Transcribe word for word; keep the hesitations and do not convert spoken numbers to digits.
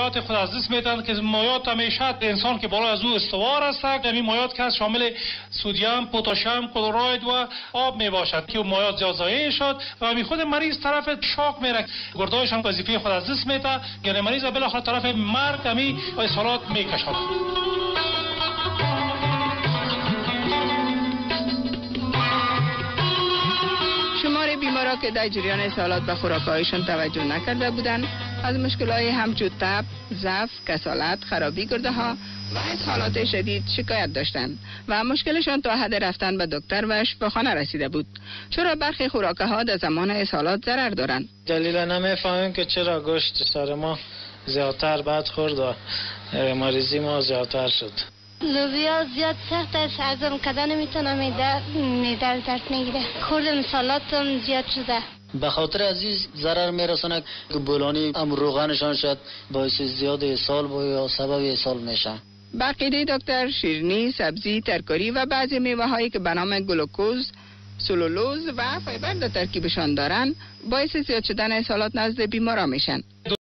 مایات خود از دست میدن که مایات همیشه انسان که بالا از او استوار است. همین مایات که شامل سدیم، پتاسیم، کلراید و آب می باشد که مایات زیاد ضایع شد و همین خود مریض طرف شاک میره، گردایش هم وظیفه خود از دست میده، یعنی مریض بالاخره طرف مرگ همین اسهالات میکشد. شمار بیمارا که در جریان اسهالات به خوراک‌هایشان توجه نکرده بودند از مشکل‌های همچون تب، ضعف، کسالت، خرابی گرده ها و اسهالات شدید شکایت داشتند و مشکلشان تا حد رفتن به دکتر و شفاخانه رسیده بود. چرا برخی خوراک‌ها در زمان اسهالات ضرر دارند؟ دلیل نمی‌فهمیم که چرا گوشت سر ما زیادتر بد خورد و مریضی ما زیادتر شد. لوبیا زیاد سخت است، هضم کردن نمیتونم، میده میده درد میگیره. خوردم سالاتم زیاد شده. به خاطر از این ضرر میرسونه که بولانی هم روغنشان شد باعث زیاد اسهال و یا سبب اسهال میشه. به عقیده دکتر، شیرینی، سبزی، ترکاری و بعضی میوه هایی که به نام گلوکوز، سلولوز و فایبر در ترکیبشان دارند باعث زیاد شدن اسهالات نزد بیماران میشن.